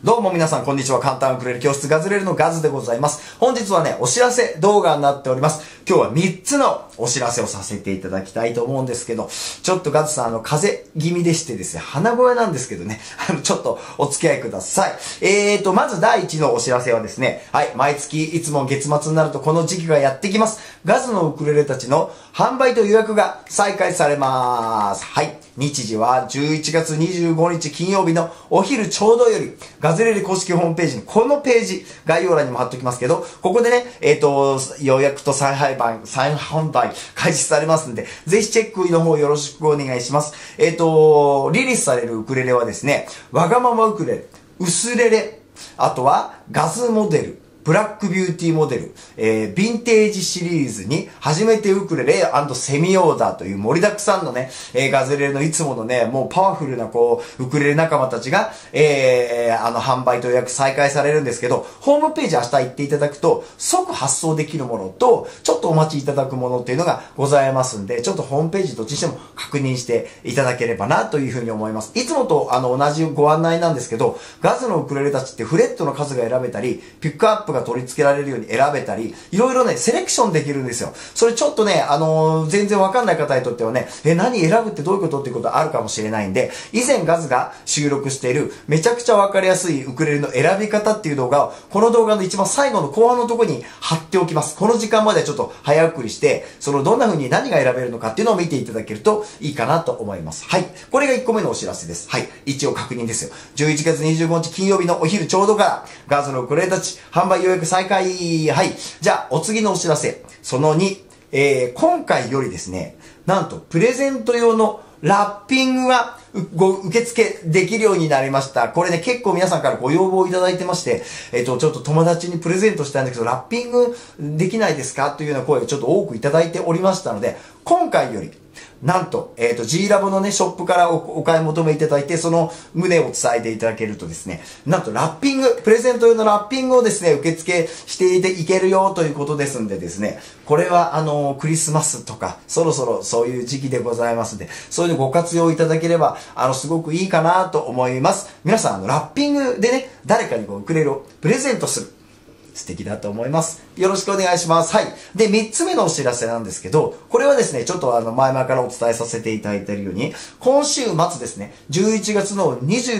どうも皆さんこんにちは。簡単ウクレレ教室ガズレレのガズでございます。本日はね、お知らせ動画になっております。今日は3つのお知らせをさせていただきたいと思うんですけど、ちょっとガズさん風邪気味でしてですね、鼻声なんですけどね、ちょっとお付き合いください。まず第1のお知らせはですね、はい、毎月いつも月末になるとこの時期がやってきます。ガズのウクレレたちの販売と予約が再開されます。はい。日時は11月25日金曜日のお昼ちょうどより、ガズレレ公式ホームページにこのページ、概要欄にも貼っておきますけど、ここでね、予約と再販売開始されますんで、ぜひチェックの方よろしくお願いします。リリースされるウクレレはですね、わがままウクレレ、ウスレレ、あとはガズモデル、ブラックビューティーモデル、ヴィンテージシリーズに、初めてウクレレ&セミオーダーという盛りだくさんのね、ガズレレのいつものね、もうパワフルなウクレレ仲間たちが、販売と予約再開されるんですけど、ホームページ明日行っていただくと、即発送できるものと、ちょっとお待ちいただくものっていうのがございますんで、ちょっとホームページどっちにしても確認していただければなというふうに思います。いつもと同じご案内なんですけど、ガズのウクレレたちってフレットの数が選べたり、ピックアップが取り付けられるように選べたり、いろいろね、セレクションできるんですよ。それちょっとね、全然わかんない方にとってはね、何選ぶってどういうことっていうことあるかもしれないんで、以前ガズが収録しているめちゃくちゃわかりやすいウクレレの選び方っていう動画を、この動画の一番最後の後半のところに貼っておきます。この時間までちょっと早送りして、どんな風に何が選べるのかっていうのを見ていただけるといいかなと思います。はい。これが1個目のお知らせです。はい。一応確認ですよ。11月25日金曜日のお昼ちょうどから、ガズのウクレレたち、販売予約再開。はい。じゃあ、お次のお知らせ。その2、今回よりですね、なんと、プレゼント用のラッピングが受付できるようになりました。これね、結構皆さんからご要望いただいてまして、ちょっと友達にプレゼントしたいんだけど、ラッピングできないですかというような声をちょっと多くいただいておりましたので、今回より、なんと、G ラボのね、ショップからお買い求めいただいて、その旨を伝えていただけるとですね、なんとラッピング、プレゼント用のラッピングをですね、受付していけるよということですんでですね、これはクリスマスとか、そろそろそういう時期でございますんで、そういうのご活用いただければ、すごくいいかなと思います。皆さん、ラッピングでね、誰かにウクレレをプレゼントする。素敵だと思います。よろしくお願いします。はい。で、3つ目のお知らせなんですけど、これはですね、ちょっと前々からお伝えさせていただいているように、今週末ですね、11月の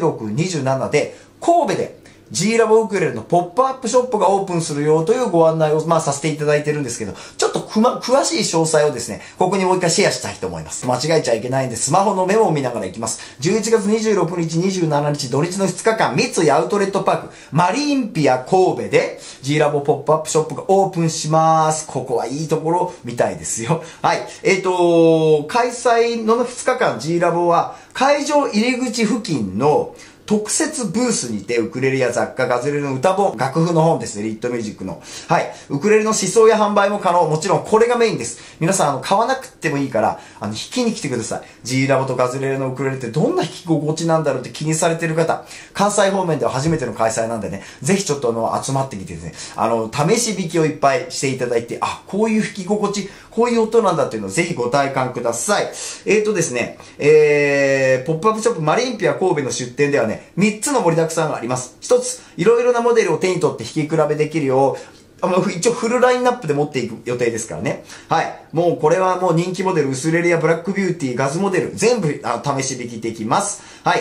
26、27で、神戸で、G ラボウクレレのポップアップショップがオープンするよというご案内をさせていただいてるんですけど、ちょっと詳しい詳細をですね、ここにもう一回シェアしたいと思います。間違えちゃいけないんで、スマホのメモを見ながら行きます。11月26日、27日、土日の2日間、三井アウトレットパーク、マリンピア神戸で、G ラボポップアップショップがオープンします。ここはいいところみたいですよ。はい。開催の2日間、G ラボは、会場入り口付近の、特設ブースにてウクレレや雑貨、ガズレレの歌本、楽譜の本ですね、リットミュージックの。はい。ウクレレの思想や販売も可能。もちろんこれがメインです。皆さん、買わなくてもいいから、弾きに来てください。G ラボとガズレレのウクレレってどんな弾き心地なんだろうって気にされてる方、関西方面では初めての開催なんでね、ぜひちょっと集まってきてですね、試し弾きをいっぱいしていただいて、こういう弾き心地、こういう音なんだっていうのをぜひご体感ください。ですね、ポップアップショップマリンピア神戸の出店ではね、3つの盛りだくさんがあります。1つ、いろいろなモデルを手に取って弾き比べできるよう、一応フルラインナップで持っていく予定ですからね。はい。もうこれはもう人気モデル、ウスレレやブラックビューティー、ガズモデル、全部試し弾きできます。はい。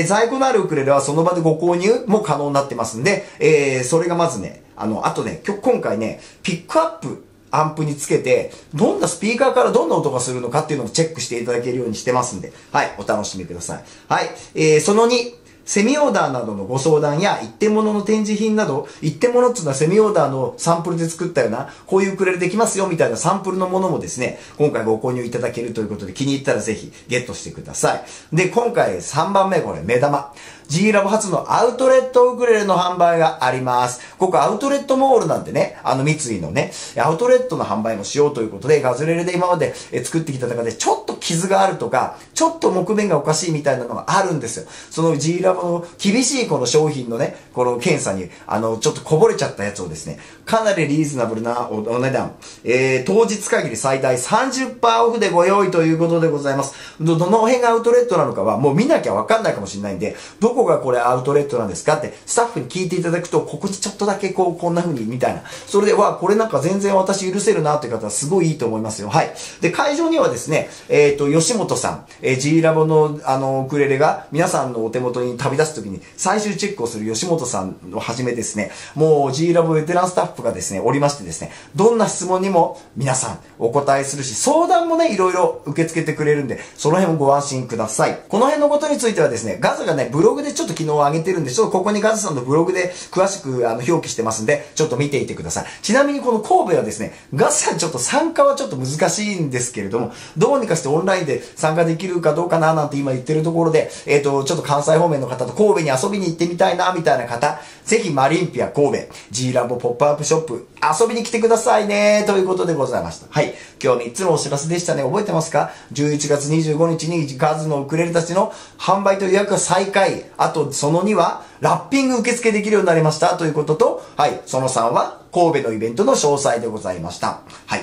在庫のあるウクレレはその場でご購入も可能になってますんで、それがまずね、あとね、今回ね、ピックアップ、アンプにつけて、どんなスピーカーからどんな音がするのかっていうのをチェックしていただけるようにしてますんで、はい、お楽しみください。はい。その2、セミオーダーなどのご相談や一点物の展示品など、一点物っていうのはセミオーダーのサンプルで作ったような、こういうウクレレできますよみたいなサンプルのものもですね、今回ご購入いただけるということで気に入ったらぜひゲットしてください。で、今回3番目、これ目玉。G ラボ初のアウトレットウクレレの販売があります。ここアウトレットモールなんてね、三井のね、アウトレットの販売もしようということで、ガズレレで今まで作ってきた中でちょっと傷があるとか、ちょっと木目がおかしいみたいなのがあるんですよ。その G ラボの厳しいこの商品のね、この検査に、ちょっとこぼれちゃったやつをですね、かなりリーズナブルなお値段、当日限り最大 30% オフでご用意ということでございます。どの辺がアウトレットなのかはもう見なきゃわかんないかもしれないんで、どこがこれアウトレットなんですかってスタッフに聞いていただくと、ここにちょっとだけこんな風にみたいな。それで、これなんか全然私許せるなという方はすごいいいと思いますよ。はい。で、会場にはですね、吉本さん、G ラボのウクレレが皆さんのお手元に旅立つときに最終チェックをする吉本さんをはじめですね、もう G ラボベテランスタッフがですね、おりましてですね、どんな質問にも皆さんお答えするし、相談もね、いろいろ受け付けてくれるんで、その辺もご安心ください。この辺のことについてはですね、ガズがね、ブログでちょっと昨日上げてるんで、ちょっとここにガズさんのブログで詳しく表記してますんで、ちょっと見ていてください。ちなみにこの神戸はですね、ガズさんちょっと参加はちょっと難しいんですけれども、どうにかしてオンラインで参加できるかどうかななんて今言ってるところで、ちょっと関西方面の方と神戸に遊びに行ってみたいなみたいな方、ぜひマリンピア神戸 G ラボポップアップショップ遊びに来てくださいねということでございました。はい。今日3つのお知らせでしたね。覚えてますか？ 11 月25日にガズのウクレレたちの販売と予約が再開。あとその2はラッピング受付できるようになりましたということと、はい。その3は神戸のイベントの詳細でございました。はい。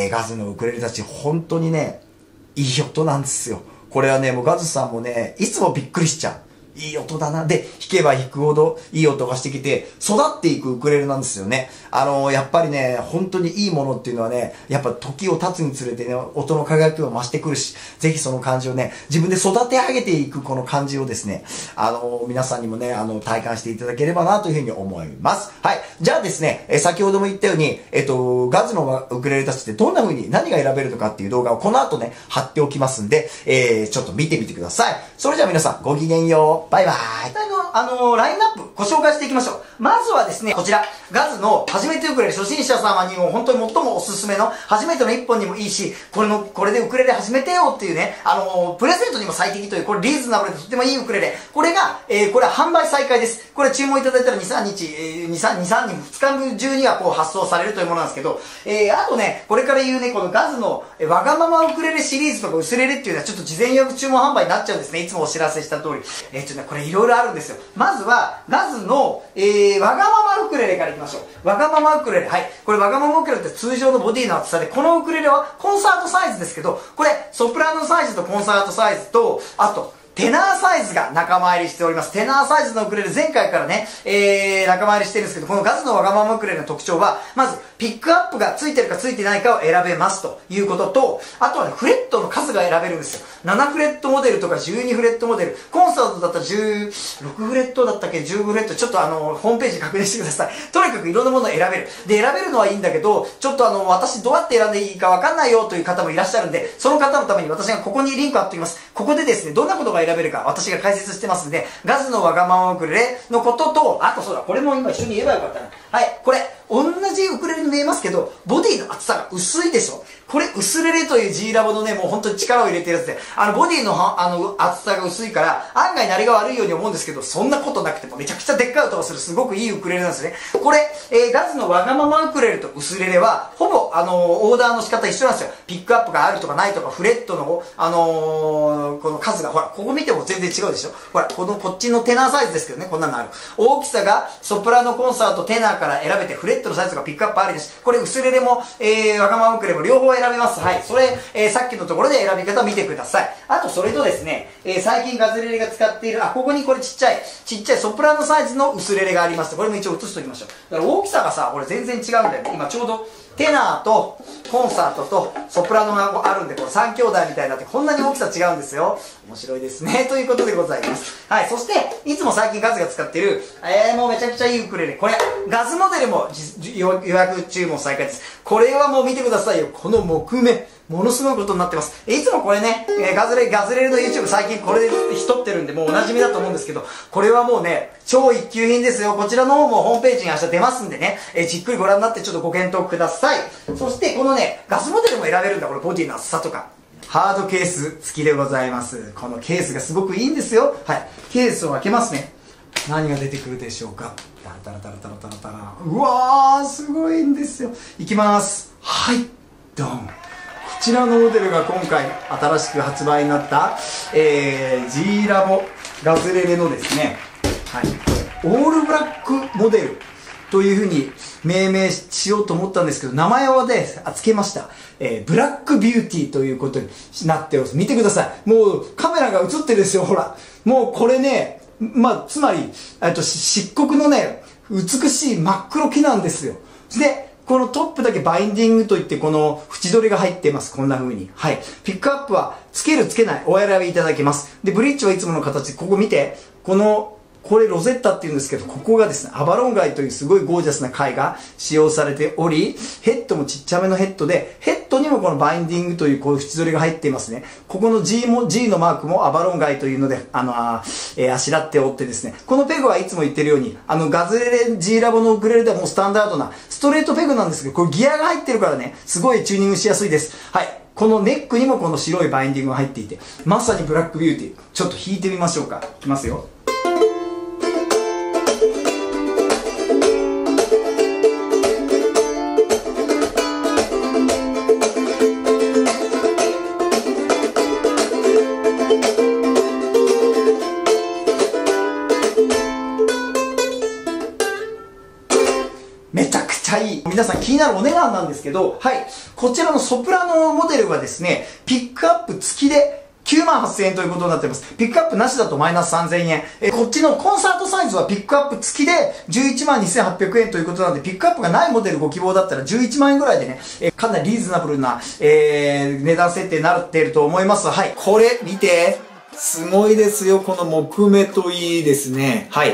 ガズのウクレレたち本当にね、いい音なんですよ。これはね、もうガズさんもね、いつもびっくりしちゃう。いい音だな。で、弾けば弾くほどいい音がしてきて、育っていくウクレレなんですよね。やっぱりね、本当にいいものっていうのはね、やっぱ時を経つにつれてね、音の輝きを増してくるし、ぜひその感じをね、自分で育て上げていくこの感じをですね、皆さんにもね、体感していただければなというふうに思います。はい。じゃあですね、先ほども言ったように、ガズのウクレレたちってどんな風に何が選べるのかっていう動画をこの後ね、貼っておきますんで、ちょっと見てみてください。それじゃあ皆さん、ごきげんよう。バイバイ。ラインナップご紹介していきましょう。まずはですね、こちら、ガズの初めてウクレレ初心者様にも本当に最もおすすめの初めての一本にもいいし、これでウクレレ始めてよっていうね、プレゼントにも最適という、これリーズナブルでとってもいいウクレレ。これが、これは販売再開です。これ注文いただいたら2、3日、2、3日中にはこう発送されるというものなんですけど、あとね、これから言うね、このガズのわがままウクレレシリーズとか薄レレっていうのはちょっと事前予約注文販売になっちゃうんですね。いつもお知らせした通り。これいろいろあるんですよ。まずは、ガズの、わがままウクレレからいきましょう。わがままウクレレ。はい。これわがままウクレレって通常のボディの厚さで、このウクレレはコンサートサイズですけど、これソプラノサイズとコンサートサイズと、あと、テナーサイズが仲間入りしております。テナーサイズのウクレレ前回からね、仲間入りしてるんですけど、このガズのわがままウクレレの特徴は、まず、ピックアップがついてるかついてないかを選べますということと、あとはね、フレットの数が選べるんですよ。7フレットモデルとか12フレットモデル、コンサートだったら16フレットだったっけ、15フレット、ちょっとホームページ確認してください。とにかくいろんなものを選べる。で、選べるのはいいんだけど、ちょっと私どうやって選んでいいかわかんないよという方もいらっしゃるんで、その方のために私がここにリンク貼っておきます。ここでですね、どんなことが選べるか私が解説してますんで、ガズのわがままウクレレのことと、あとそうだ、これも今一緒に言えばよかったな。はい、これ、同じウクレレに見えますけど、ボディの厚さが薄いでしょ。これ、薄レレという G ラボのね、もう本当に力を入れてるやつで、ボディの厚さが薄いから、案外鳴りが悪いように思うんですけど、そんなことなくてもめちゃくちゃでっかい音がする、すごくいいウクレレなんですね。これ、ガズのわがままウクレレと薄レレは、ほぼ、オーダーの仕方一緒なんですよ。ピックアップがあるとかないとか、フレットの、この数が、ほら、ここ見ても全然違うでしょ。ほら、こっちのテナーサイズですけどね、こんなのある。大きさが、ソプラノコンサート、テナーから選べて、フレットのサイズがピックアップありです。これ、薄レレも、わがままウクレレも両方選べます。はい。それ、さっきのところで選び方を見てください。あと、それとですね、最近ガズレレが使っている、ここにこれちっちゃいソプラノサイズの薄レレがあります。これも一応写しておきましょう。だから大きさがさ、これ全然違うんだよね。今ちょうど、テナーとコンサートとソプラノがあるんで、これ3兄弟みたいになってこんなに大きさ違うんですよ。面白いですね。ということでございます。はい。そして、いつも最近ガズが使っている、もうめちゃくちゃいいウクレレ。これ、ガズモデルも予約注文再開です。これはもう見てくださいよ。この木目。ものすごいことになってます。いつもこれね、ガズレレの YouTube 最近これでひとってるんで、もうおなじみだと思うんですけど、これはもうね、超一級品ですよ。こちらの方もホームページに明日出ますんでね、じっくりご覧になってちょっとご検討ください。そしてこのね、ガズモデルも選べるんだ、これボディの厚さとか。ハードケース付きでございます。このケースがすごくいいんですよ。はい。ケースを開けますね。何が出てくるでしょうか。タラタラタラタラタラ。うわー、すごいんですよ。いきます。はい。ドン。こちらのモデルが今回新しく発売になった、G ラボガズレレのですね、はい、オールブラックモデルというふうに命名しようと思ったんですけど、名前はね、付けました。ブラックビューティーということになっております。見てください。もうカメラが映ってるですよ、ほら。もうこれね、つまり、漆黒のね、美しい真っ黒木なんですよ。で、このトップだけバインディングといって、この縁取りが入っています。こんな風に。はい。ピックアップは、つけるつけない、お選びいただけます。で、ブリッジはいつもの形、ここ見て、これロゼッタって言うんですけど、ここがですね、アバロン貝というすごいゴージャスな貝が使用されており、ヘッドもちっちゃめのヘッドで、ヘッドにもこのバインディングというこういう縁取りが入っていますね。ここの G のマークもアバロン貝というので、あしらっておってですね、このペグはいつも言ってるように、ガズレレ G ラボのウクレレではもうスタンダードなストレートペグなんですけど、これギアが入ってるからね、すごいチューニングしやすいです。はい。このネックにもこの白いバインディングが入っていて、まさにブラックビューティー。ちょっと弾いてみましょうか。いきますよ。めちゃくちゃいい。皆さん気になるお値段なんですけど、はい。こちらのソプラノモデルはですね、ピックアップ付きで98,000円ということになっています。ピックアップなしだとマイナス3000円。こっちのコンサートサイズはピックアップ付きで112,800円ということなので、ピックアップがないモデルご希望だったら11万円ぐらいでね、かなりリーズナブルな、値段設定になっていると思います。はい。これ見て。すごいですよ。この木目といいですね。はい。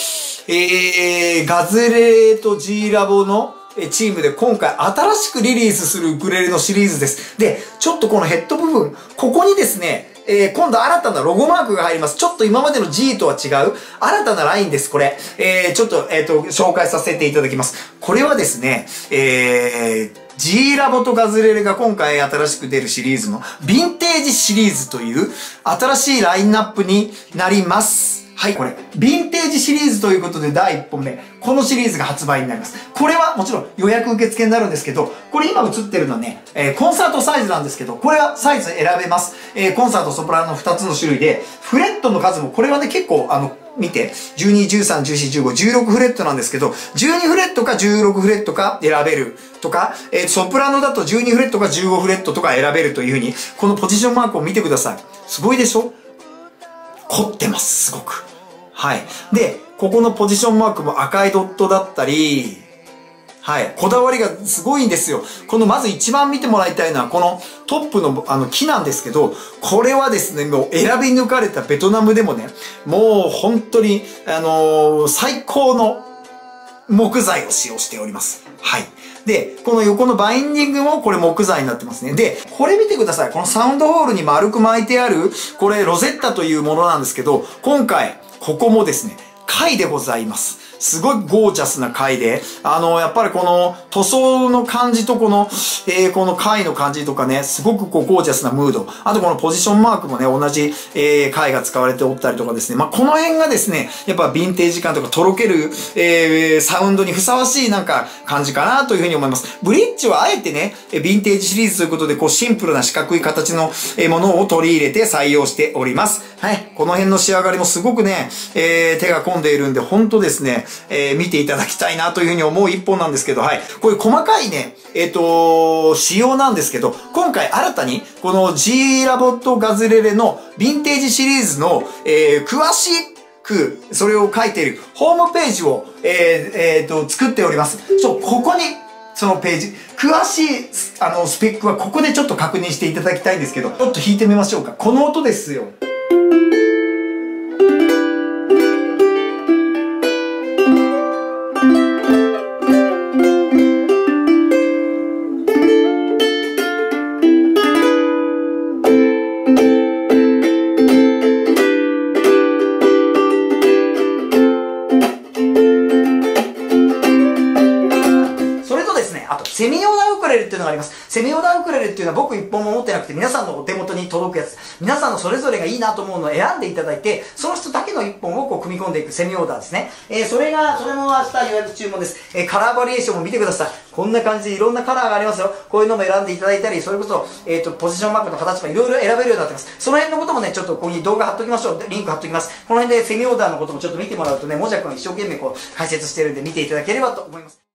ガズレレと G ラボのチームで今回新しくリリースするウクレレのシリーズです。で、ちょっとこのヘッド部分、ここにですね、今度新たなロゴマークが入ります。ちょっと今までの G とは違う新たなラインです、これ。ちょっと、紹介させていただきます。これはですね、G ラボとガズレレが今回新しく出るシリーズのヴィンテージシリーズという新しいラインナップになります。はい、これ、ヴィンテージシリーズということで第1本目、このシリーズが発売になります。これはもちろん予約受付になるんですけど、これ今映ってるのはね、コンサートサイズなんですけど、これはサイズ選べます。コンサート、ソプラノの2つの種類で、フレットの数もこれはね、結構見て、12、13、14、15、16フレットなんですけど、12フレットか16フレットか選べるとか、ソプラノだと12フレットか15フレットとか選べるというふうに、このポジションマークを見てください。すごいでしょ？凝ってます、すごく。はい。で、ここのポジションマークも赤いドットだったり、はい。こだわりがすごいんですよ。このまず一番見てもらいたいのは、このトップの木なんですけど、これはですね、もう選び抜かれたベトナムでもね、もう本当に、最高の木材を使用しております。はい。で、この横のバインディングもこれ木材になってますね。で、これ見てください。このサウンドホールに丸く巻いてある、これロゼッタというものなんですけど、今回、ここもですね、貝でございます。すごいゴージャスな貝で、やっぱりこの塗装の感じとこの貝の感じとかね、すごくこうゴージャスなムード。あとこのポジションマークもね、同じ、貝が使われておったりとかですね。まあ、この辺がですね、やっぱヴィンテージ感とかとろける、サウンドにふさわしいなんか感じかなというふうに思います。ブリッジはあえてね、ヴィンテージシリーズということで、こうシンプルな四角い形のものを取り入れて採用しております。はい。この辺の仕上がりもすごくね、手が込んでいるんで、ほんとですね、見ていただきたいなというふうに思う一本なんですけど、はい。こういう細かいね、仕様なんですけど、今回新たに、この G ラボとガズレレのヴィンテージシリーズの、詳しく、それを書いているホームページを、作っております。ここに、そのページ、詳しい、スペックはここでちょっと確認していただきたいんですけど、ちょっと弾いてみましょうか。この音ですよ。セミ用なウクレレっていうのがあります。セミオーダーウクレレっていうのは僕一本も持ってなくて、皆さんのお手元に届くやつ、皆さんのそれぞれがいいなと思うのを選んでいただいて、その人だけの一本をこう組み込んでいくセミオーダーですね。それも明日予約注文です。カラーバリエーションも見てください。こんな感じでいろんなカラーがありますよ。こういうのも選んでいただいたり、それこそ、ポジションマークの形とかいろいろ選べるようになってます。その辺のこともね、ちょっとここに動画貼っときましょう。リンク貼っときます。この辺でセミオーダーのこともちょっと見てもらうとね、もじゃくん一生懸命こう解説してるんで見ていただければと思います。